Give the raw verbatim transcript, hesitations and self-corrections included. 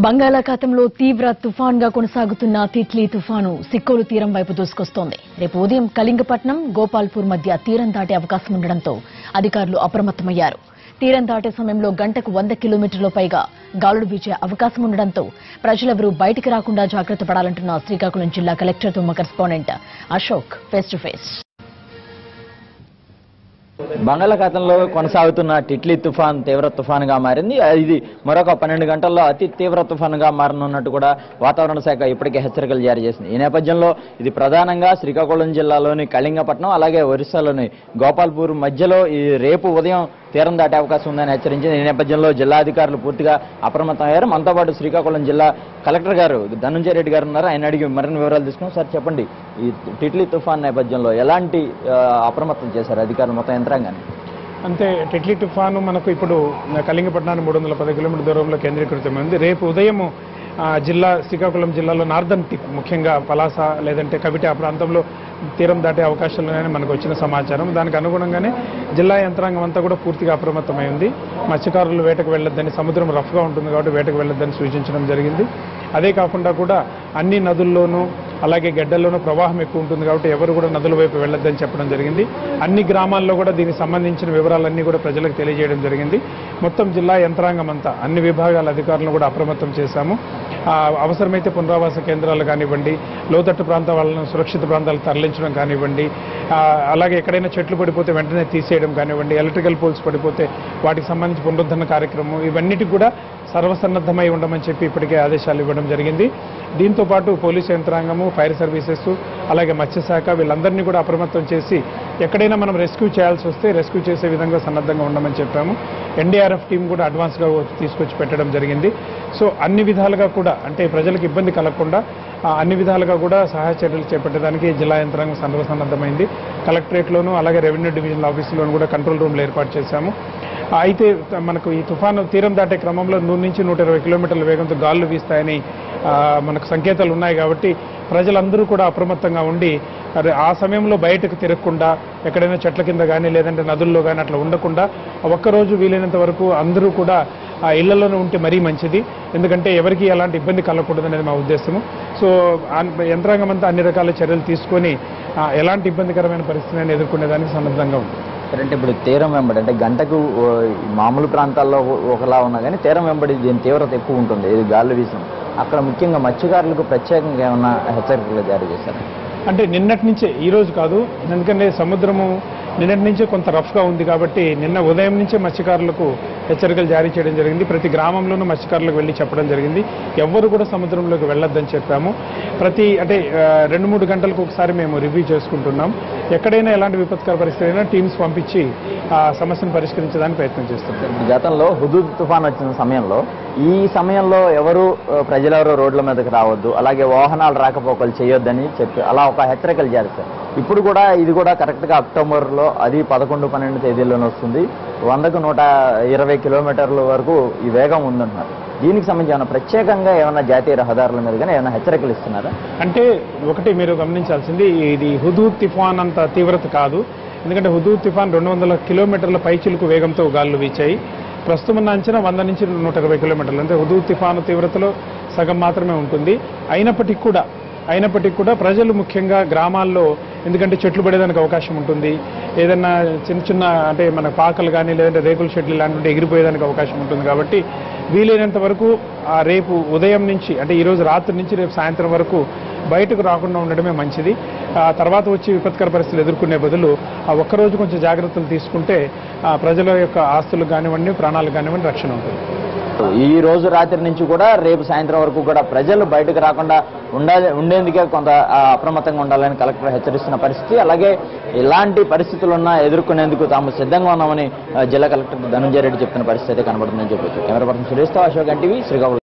బంగాళాఖాతంలో తీవ్ర తుఫాన్గా కొనసాగుతున్న తిట్లీ తుఫాను సిక్కోలు తీరం వైపు దూసుకొస్తోంది. రేపు ఉదయం కళింగపట్నం గోపాల్పూర్ మధ్య తీరం దాటే అవకాశం ఉండడంతో అధికారులు అప్రమత్తమయ్యారు. తీరం దాటే సమయంలో గంటకు వంద కిలోమీటర్ల పైగా గాలులు వీచే అవకాశం ఉండడంతో ప్రజలెవరూ బయటికి రాకుండా జాగ్రత్త పడాలంటున్న శ్రీకాకుళం జిల్లా కలెక్టర్ తుమ్మ correspondent Ashok face to face. బంగాళాఖాతంలో కొనసాగుతున్న టిట్లీ తుఫాన్ తీవ్ర తుఫాన్గా మారింది. ఇది మరొక పన్నెండు గంటల్లో అతి తీవ్ర తుఫాన్గా మారనున్నట్టు కూడా వాతావరణ శాఖ ఇప్పటికే హెచ్చరికలు జారీ చేసింది. ఈ నేపథ్యంలో ఇది ప్రధానంగా శ్రీకాకుళం జిల్లాలోని కళింగపట్నం అలాగే ఒరిస్సాలోని గోపాల్పూర్ మధ్యలో ఈ రేపు ఉదయం తీరం దాటే అవకాశం ఉందని హెచ్చరించింది. ఈ నేపథ్యంలో జిల్లా అధికారులు పూర్తిగా అప్రమత్తమయ్యారు. మనతో పాటు శ్రీకాకుళం జిల్లా కలెక్టర్ గారు ధనంజయ రెడ్డి గారు ఉన్నారు. ఆయన అడిగి మరిన్ని వివరాలు తీసుకున్నాం. సార్ చెప్పండి, ఈ టిట్లీ తుఫాన్ నేపథ్యంలో ఎలాంటి అప్రమత్తం చేశారు అధికారులు మొత్తం యంత్రాంగాన్ని? అంతే, టిట్లీ తుఫాను మనకు ఇప్పుడు కళింగపట్నానికి మూడు వందల పది కిలోమీటర్ దూరంలో కేంద్రీకృతమైంది. రేపు ఉదయము జిల్లా శ్రీకాకుళం జిల్లాలో నార్దర్న్ టిప్ ముఖ్యంగా పలాస లేదంటే కవిటి ఆ ప్రాంతంలో తీరం దాటే అవకాశాలున్నాయని మనకు వచ్చిన సమాచారం. దానికి అనుగుణంగానే జిల్లా యంత్రాంగం అంతా కూడా పూర్తిగా అప్రమత్తమై ఉంది. మత్స్యకారులు వేటకు వెళ్లొద్దని, సముద్రం రఫ్గా ఉంటుంది కాబట్టి వేటకు వెళ్లొద్దని సూచించడం జరిగింది. అదే కాకుండా కూడా అన్ని నదుల్లోనూ అలాగే గడ్డల్లోనూ ప్రవాహం ఎక్కువ ఉంటుంది కాబట్టి ఎవరు కూడా నదుల వైపు వెళ్లొద్దని చెప్పడం జరిగింది. అన్ని గ్రామాల్లో కూడా దీనికి సంబంధించిన వివరాలన్నీ కూడా ప్రజలకు తెలియజేయడం జరిగింది. మొత్తం జిల్లా యంత్రాంగం అంతా అన్ని విభాగాల అధికారులను కూడా అప్రమత్తం చేశాము. అవసరమైతే పునరావాస కేంద్రాలు కానివ్వండి, లోతట్టు ప్రాంతాల వాళ్ళను సురక్షిత ప్రాంతాలకు తరలించడం కానివ్వండి, అలాగే ఎక్కడైనా చెట్లు పడిపోతే వెంటనే తీసేయడం కానివ్వండి, ఎలక్ట్రికల్ పోల్స్ పడిపోతే వాటికి సంబంధించి పునరుద్ధరణ కార్యక్రమం ఇవన్నిటికి కూడా సర్వసన్నద్ధమై ఉండమని చెప్పి ఇప్పటికే ఆదేశాలు ఇవ్వడం జరిగింది. దీంతో పాటు పోలీసు యంత్రాంగము, ఫైర్ సర్వీసెస్ అలాగే మత్స్యశాఖ వీళ్ళందరినీ కూడా అప్రమత్తం చేసి ఎక్కడైనా మనం రెస్క్యూ చేయాల్సి వస్తే రెస్క్యూ చేసే విధంగా సన్నద్ధంగా ఉండమని చెప్పాము. ఎన్డీఆర్ఎఫ్ టీం కూడా అడ్వాన్స్గా తీసుకొచ్చి పెట్టడం జరిగింది. సో అన్ని విధాలుగా కూడా అంటే ప్రజలకు ఇబ్బంది కలగకుండా అన్ని విధాలుగా కూడా సహాయ చర్యలు చేపట్టడానికి జిల్లా యంత్రాంగం సర్వసన్నద్ధమైంది. కలెక్టరేట్లోనూ అలాగే రెవెన్యూ డివిజనల్ ఆఫీసులోనూ కూడా కంట్రోల్ రూమ్లు ఏర్పాటు చేశాము. అయితే మనకు ఈ తుఫాను తీరం దాటే క్రమంలో నూరు నుంచి నూట ఇరవై కిలోమీటర్ల వేగంతో గాలులు వీస్తాయని మనకు సంకేతాలు ఉన్నాయి కాబట్టి ప్రజలందరూ కూడా అప్రమత్తంగా ఉండి ఆ సమయంలో బయటకు తిరగకుండా ఎక్కడైనా చెట్ల కింద కానీ లేదంటే నదుల్లో కానీ అట్లా ఉండకుండా ఒక్కరోజు వీలైనంత వరకు అందరూ కూడా ఆ ఇళ్లలోనే ఉంటే మరీ మంచిది. ఎందుకంటే ఎవరికి ఎలాంటి ఇబ్బంది కలగకూడదు అనేది మా ఉద్దేశము. సో యంత్రాంగం అంతా అన్ని రకాల చర్యలు తీసుకొని ఎలాంటి ఇబ్బందికరమైన పరిస్థితిని ఎదుర్కొనేదానికి సన్నద్ధంగా ఉంది. అంటే ఇప్పుడు తీరం వెంబడి అంటే గంటకు మామూలు ప్రాంతాల్లో ఒకలా ఉన్నా కానీ తీరం వెంబడి దీని తీవ్రత ఎక్కువ ఉంటుంది. ఇది గాలి వీసం అక్కడ ముఖ్యంగా మత్స్యకారులకు ప్రత్యేకంగా ఏమన్నా హెచ్చరికలు జారీ చేశారు? అంటే నిన్నటి నుంచే, ఈ రోజు కాదు, ఎందుకంటే సముద్రము నిన్నటి నుంచే కొంత రఫ్గా ఉంది కాబట్టి నిన్న ఉదయం నుంచే మత్స్యకారులకు హెచ్చరికలు జారీ చేయడం జరిగింది. ప్రతి గ్రామంలోనూ మత్స్యకారులకు వెళ్ళి చెప్పడం జరిగింది. ఎవ్వరు కూడా సముద్రంలోకి వెళ్ళొద్దని చెప్పాము. ప్రతి అంటే రెండు మూడు గంటలకు ఒకసారి మేము రివ్యూ చేసుకుంటున్నాం. ఎక్కడైనా ఎలాంటి విపత్కర పరిస్థితి అయినా టీమ్స్ పంపించి ఆ సమస్యను పరిష్కరించడానికి ప్రయత్నం చేస్తున్నాం. గతంలో హుదూద్ తుఫాన్ వచ్చిన సమయంలో ఈ సమయంలో ఎవరు ప్రజలెవరూ రోడ్ల మీదకి రావద్దు, అలాగే వాహనాలు రాకపోకలు చేయొద్దని చెప్పి అలా ఒక హెచ్చరికలు చేస్తారు. ఇప్పుడు కూడా ఇది కూడా కరెక్ట్గా అక్టోబర్లో అది పదకొండు పన్నెండు తేదీల్లోనే వస్తుంది. వందకు నూట ఇరవై కిలోమీటర్ల వరకు ఈ వేగం ఉందంటున్నారు. దీనికి సంబంధించి ఏమైనా ప్రత్యేకంగా ఏమైనా జాతీయ రహదారుల మీద కానీ ఏమైనా హెచ్చరికలు ఇస్తున్నారా? అంటే ఒకటి మీరు గమనించాల్సింది, ఇది హుదూద్ తుఫాన్ అంత తీవ్రత కాదు. ఎందుకంటే హుదూద్ తుఫాన్ రెండు వందల కిలోమీటర్ల పైచిలుకు వేగంతో గాలులు వీచాయి. ప్రస్తుతం ఉన్న అంచనా వంద నుంచి నూట ఇరవై కిలోమీటర్లు, అంటే హుదూద్ తుఫాను తీవ్రతలో సగం మాత్రమే ఉంటుంది. అయినప్పటికీ కూడా అయినప్పటికీ కూడా ప్రజలు ముఖ్యంగా గ్రామాల్లో, ఎందుకంటే చెట్లు పడేదానికి అవకాశం ఉంటుంది, ఏదన్నా చిన్న చిన్న అంటే మన పాకలు కానీ లేదంటే రేకుల షెడ్లు ఇలాంటివి ఎగిరిపోయేదానికి అవకాశం ఉంటుంది కాబట్టి వీలైనంత వరకు ఆ రేపు ఉదయం నుంచి అంటే ఈరోజు రాత్రి నుంచి రేపు సాయంత్రం వరకు బయటకు రాకుండా ఉండడమే మంచిది. ఆ తర్వాత వచ్చి విపత్కర పరిస్థితులు ఎదుర్కొనే బదులు ఆ ఒక్కరోజు కొంచెం జాగ్రత్తలు తీసుకుంటే ప్రజల యొక్క ఆస్తులు కానివ్వండి, ప్రాణాలు కానివ్వండి రక్షణ ఉంటుంది. ఈ రోజు రాత్రి నుంచి కూడా రేపు సాయంత్రం వరకు కూడా ప్రజలు బయటకు రాకుండా ఉండాలి ఉండేందుకే కొంత అప్రమత్తంగా ఉండాలని కలెక్టర్ హెచ్చరిస్తున్న పరిస్థితి. అలాగే ఎలాంటి పరిస్థితులున్నా ఎదుర్కొనేందుకు తాము సిద్ధంగా ఉన్నామని జిల్లా కలెక్టర్ ధనంజయ రెడ్డి చెప్తున్న పరిస్థితి అయితే కనబడుతుందని చెప్పొచ్చు. కెమెరా పర్సన్ సురేష్తో అశోక్ ఎన్టీవీ శ్రీకాకుళం.